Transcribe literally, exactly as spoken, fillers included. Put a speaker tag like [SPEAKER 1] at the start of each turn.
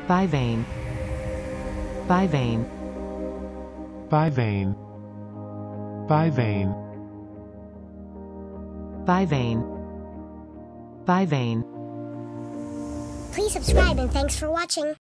[SPEAKER 1] bivane, bivane,
[SPEAKER 2] bivane, bivane,
[SPEAKER 1] bivane, bivane.
[SPEAKER 3] Please subscribe and thanks for watching.